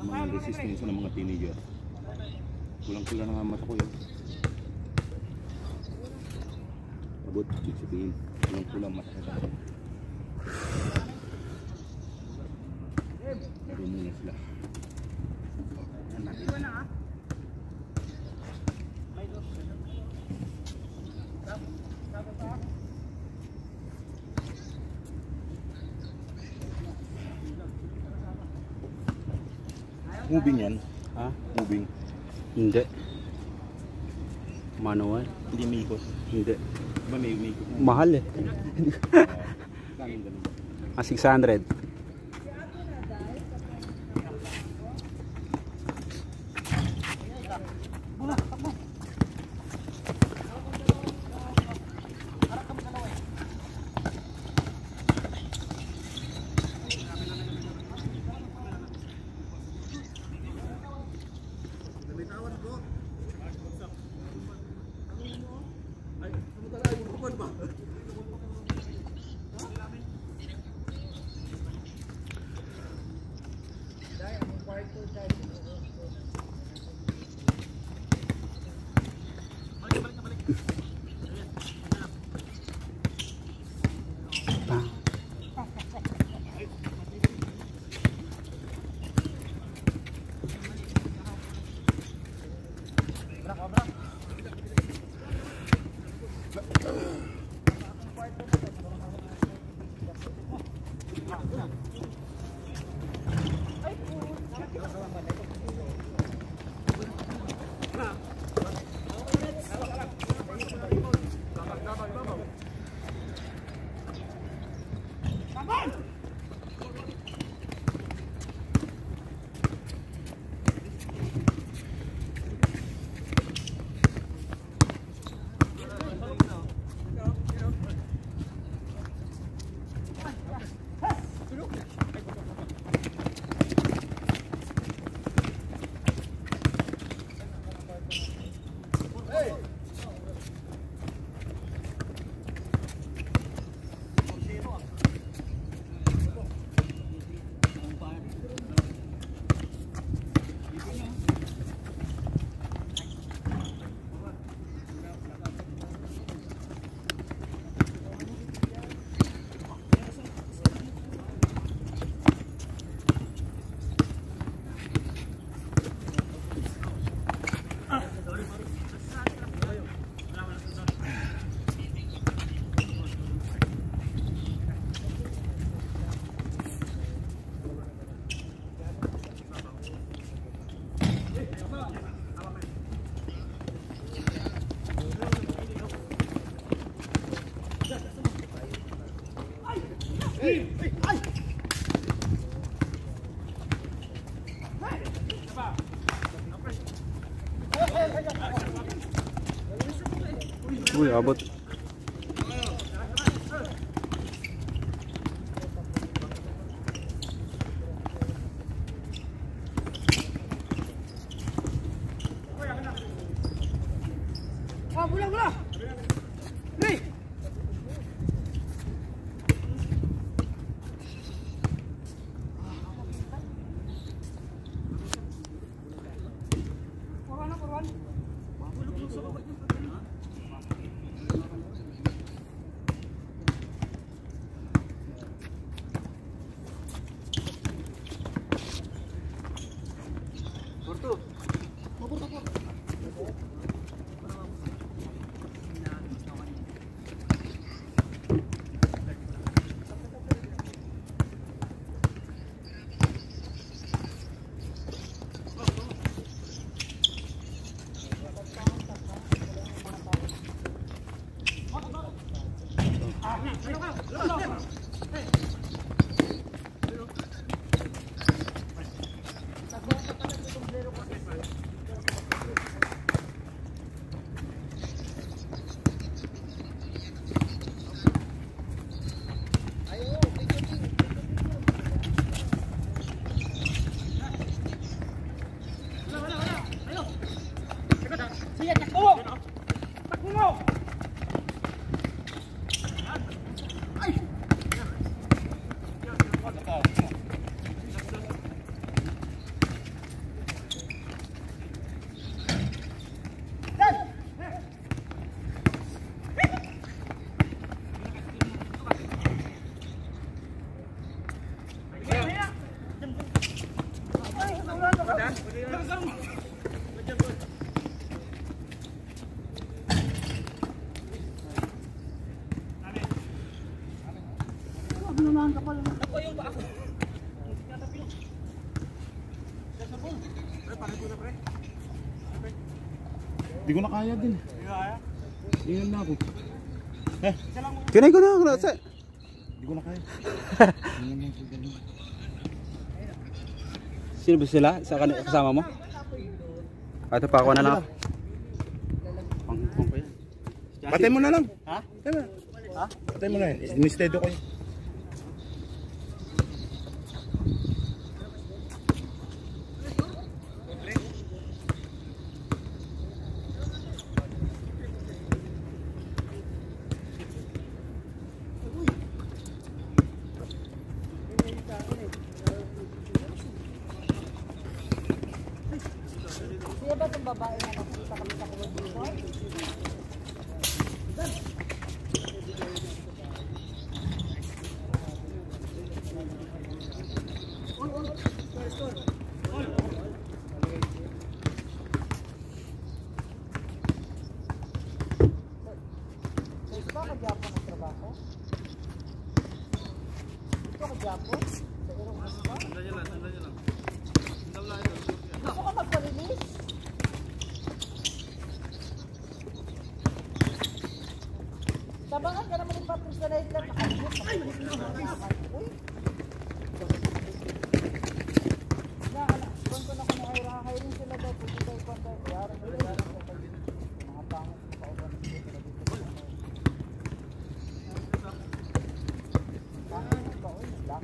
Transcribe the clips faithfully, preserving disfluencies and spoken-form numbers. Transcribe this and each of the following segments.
mga resistensya ng mga teenager. Kulang-kulang na nga mata ko yun. Abot, ibig sabihin, kulang-kulang mata ko. Laro muna sila. Iwan na ah. Moving yan? Ha? Moving? Hindi. Manual? Hindi may ikot? Hindi. Diba may ikot? Mahal eh. Ah, six hundred. Uy, abot. Ah, bola bola. Nih. Korban, korban. Hindi ko na kaya din. Ingan na ako. Eh, Kinay ko na, Rasa. hindi ko na kaya. Ingan na ako. Ganun. Sino ba sila? Sa kan- kasama mo? Ah, ito pa ako na lang. Pang pang pa yan. Patay mo na lang. Ha? Tama. Ha? Patay mo na yan. Instead ko yun. Siya ba itong babae na nakita kami sa kulod dito? Ito ka Japan ang trabaho? Ito ka Japan? Sa irong ano ba? Sandali lang, sandali lang. Gusto ka magpa-release? Sabangan ka naman yung papers na light lang. Uy! Naala, buwan ko na kung nakahira rin sila daw. Pwede tayo kung tayo. Kaya rin nila yung mga pangit sa pauban ng dito na dito. Pangit ng pauban, lang.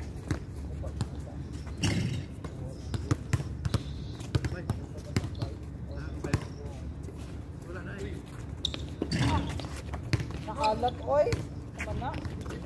Nakalat, oy. Naman na.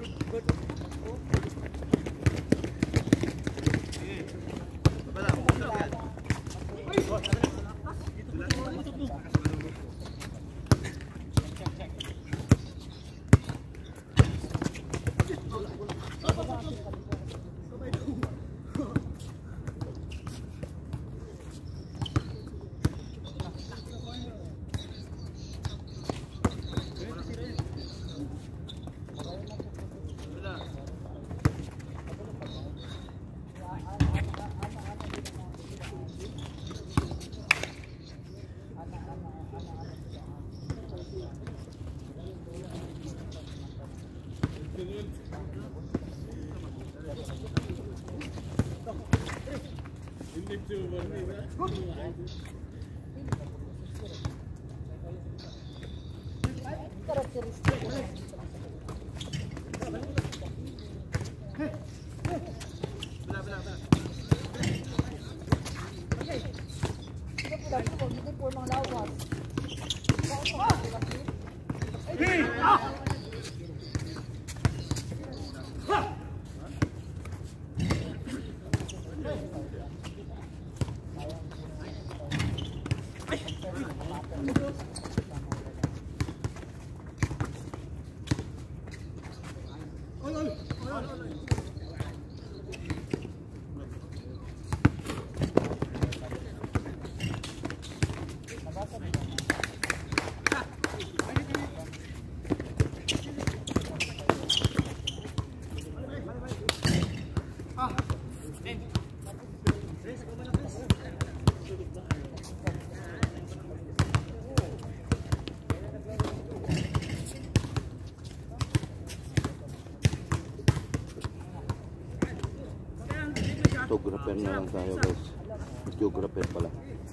Photographer na lang tayo guys. Photographer pala.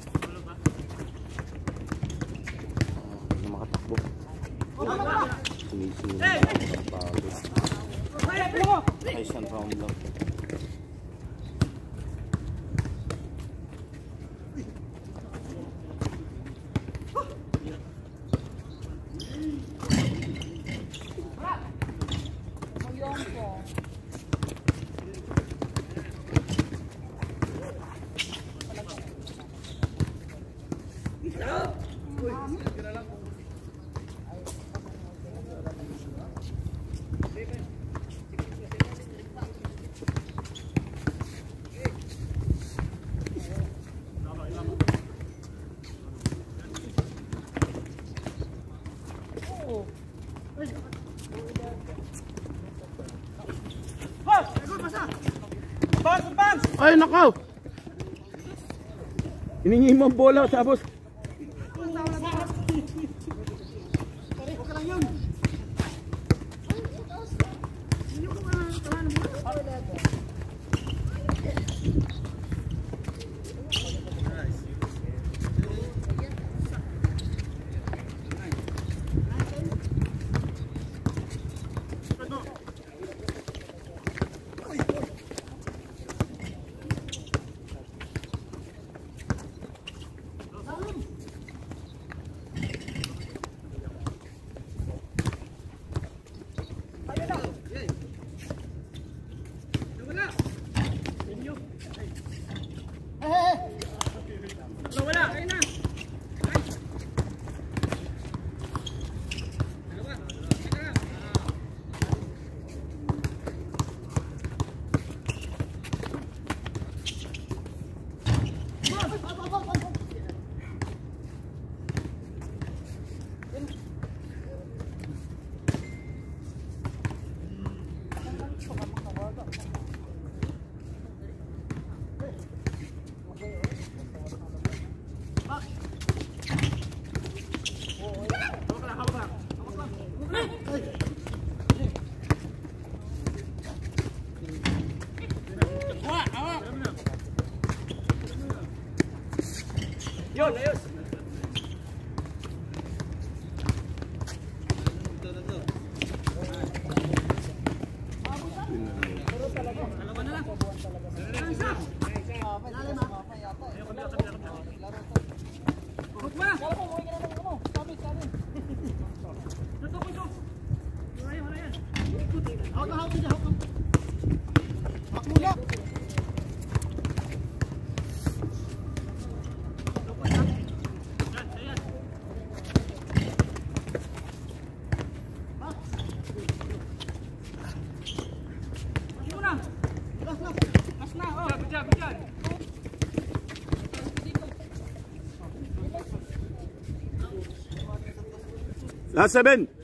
Hindi na makatakbo. Sinisingin na ako ng pagod. Ay, isang round lang. Nakaw! Hiningi mo ang bola tapos Yun, ayos. last seven.